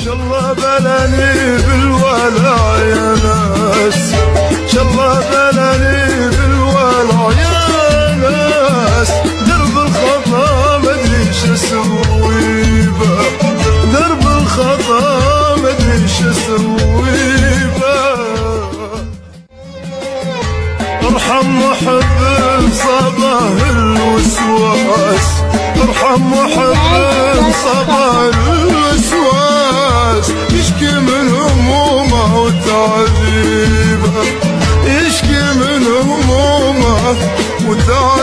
شالله بلاني بالولع يا ناس، شالله بلاني بالولع يا ناس، درب الخطا مدري شسوي به، درب الخطا مدري شسوي به. ارحم محب صباه الوسواس، ارحم محب صباه الوسواس، يشكي من همومه وتعذيبه، يشكي من همومه وتعذيبه.